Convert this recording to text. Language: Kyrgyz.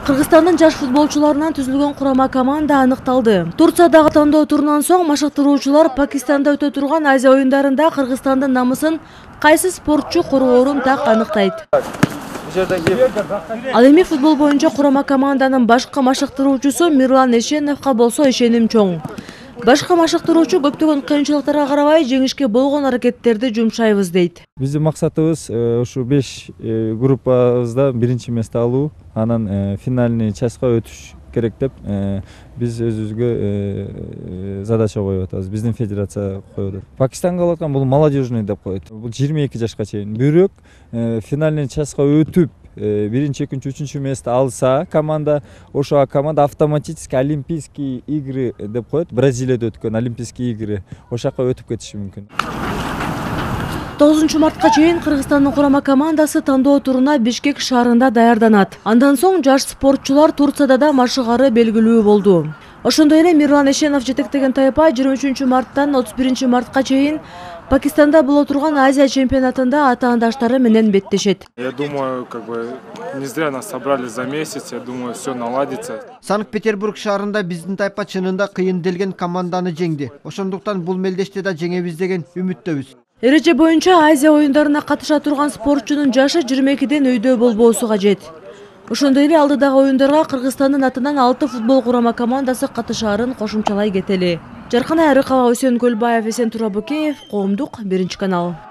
Кыргызстандын жаш футболчуларынан түзүлгөн курама команда аныкталды. Турциядагы тандоо турунан соң машыктыруучулар Пакистанда өтө турган Азия оюндарында Кыргызстандын намысын кайсы спортчу коргоорун так аныктайт. Ал эми футбол боюнча курама команданын башкы машыктыруучусу Мирлан Эшеновго болсо ишеним чоң. Башкы машыктыруучу көптөгөн кыйынчылыктарга карабай жеңишке болгон аракеттерди жумшайбыз дейт. Биздин максатыбыз ушу 5 группабызда биринчи место алуу, анан финальный часқа өтүш керек деп биз өзүбүзгө задача коюп атабыз. Биздин федерация коюп атат. Пакистанга алаткан бул молодежный деп коет. Бул 22 жашка чейин. Бирок финальный часқа өтүп биринчи, экинчи, үчүнчү место алса команда, ошо команда автоматически Олимпийские игры деп коет. Бразилияда өткөн Олимпийские игры. Ошака өтүп кетиши мүмкүн. 9 мартка чейин Кыргызстандын курама командасы тандоо туруна Бишкек шаарында даярданат. Андан соң жаш спортчулар Турцияда да машыгары белгилүү болду. Ошондой эле Мирлан Эшенов жетектеген тайпа 23 марттан 31 мартка чейин Пакистанда боло турган Азия чемпионатында атаандаштары менен беттешет. Я думаю, не зря нас собрали за месяц, я думаю, все наладится. Санкт-Петербург шаарында биздин тайпа чынында кыйынделген команданы жеңди. Ошондуктан бул мелдеште да жеңебиз деген үмүттөбүз. Эреже боюнча Азия оюндарына катыша турган спортчунун жашы 22ден өйдө болбоосу кажет. Ошондой эле алдыдагы оюндарга Кыргызстандын атынан 6 футбол курама командасы катышаарын кошумчалай кетели. Жаркан Айрыкова, Үсен Көлбаев, Эсен Турабукеев, Коомдук, 1 канал.